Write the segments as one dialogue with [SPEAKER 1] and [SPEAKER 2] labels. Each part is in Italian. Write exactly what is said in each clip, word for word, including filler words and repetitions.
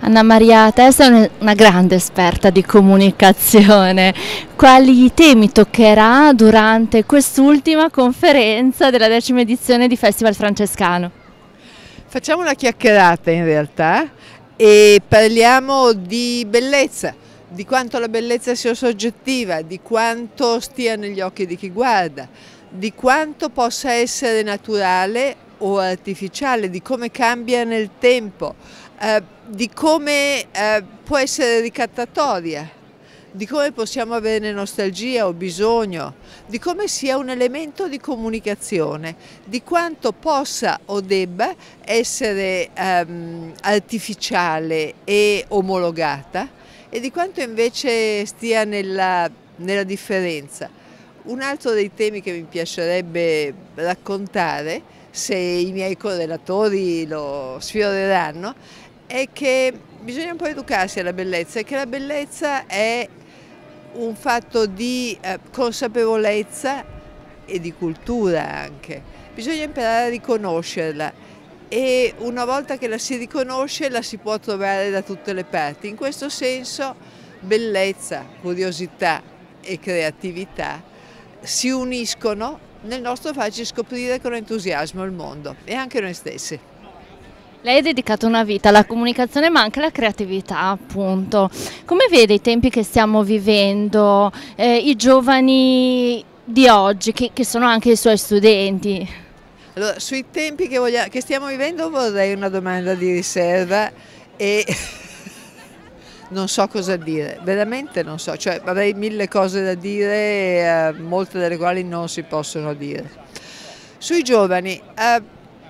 [SPEAKER 1] Anna Maria, te sei una grande esperta di comunicazione. Quali temi toccherà durante quest'ultima conferenza della decima edizione di Festival Francescano?
[SPEAKER 2] Facciamo una chiacchierata in realtà e parliamo di bellezza, di quanto la bellezza sia soggettiva, di quanto stia negli occhi di chi guarda, di quanto possa essere naturale o artificiale, di come cambia nel tempo, eh, di come eh, può essere ricattatoria, di come possiamo avere nostalgia o bisogno, di come sia un elemento di comunicazione, di quanto possa o debba essere ehm, artificiale e omologata e di quanto invece stia nella, nella differenza. Un altro dei temi che mi piacerebbe raccontare, se i miei correlatori lo sfioreranno, è che bisogna un po' educarsi alla bellezza e che la bellezza è un fatto di eh, consapevolezza e di cultura anche. Bisogna imparare a riconoscerla e una volta che la si riconosce la si può trovare da tutte le parti. In questo senso bellezza, curiosità e creatività si uniscono nel nostro farci scoprire con entusiasmo il mondo e anche noi stessi.
[SPEAKER 1] Lei ha dedicato una vita alla comunicazione ma anche alla creatività, appunto. Come vede i tempi che stiamo vivendo, eh, i giovani di oggi, che, che sono anche i suoi studenti?
[SPEAKER 2] Allora, sui tempi che, voglia, che stiamo vivendo vorrei una domanda di riserva e non so cosa dire, veramente non so, cioè avrei mille cose da dire, eh, molte delle quali non si possono dire. Sui giovani, eh,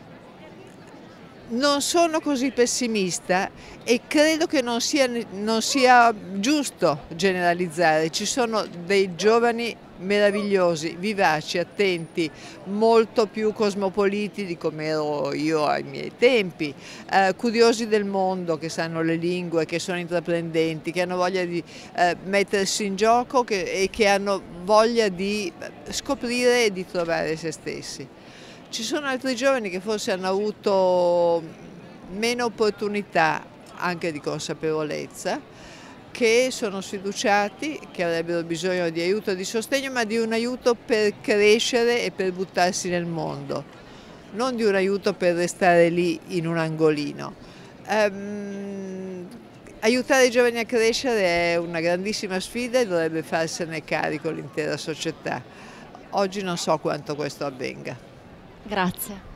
[SPEAKER 2] non sono così pessimista e credo che non sia, non sia giusto generalizzare. Ci sono dei giovani meravigliosi, vivaci, attenti, molto più cosmopoliti di come ero io ai miei tempi, eh, curiosi del mondo, che sanno le lingue, che sono intraprendenti, che hanno voglia di eh, mettersi in gioco che, e che hanno voglia di scoprire e di trovare se stessi. Ci sono altri giovani che forse hanno avuto meno opportunità anche di consapevolezza, che sono sfiduciati, che avrebbero bisogno di aiuto e di sostegno, ma di un aiuto per crescere e per buttarsi nel mondo, non di un aiuto per restare lì in un angolino. Um, aiutare i giovani a crescere è una grandissima sfida e dovrebbe farsene carico l'intera società. Oggi non so quanto questo avvenga.
[SPEAKER 1] Grazie.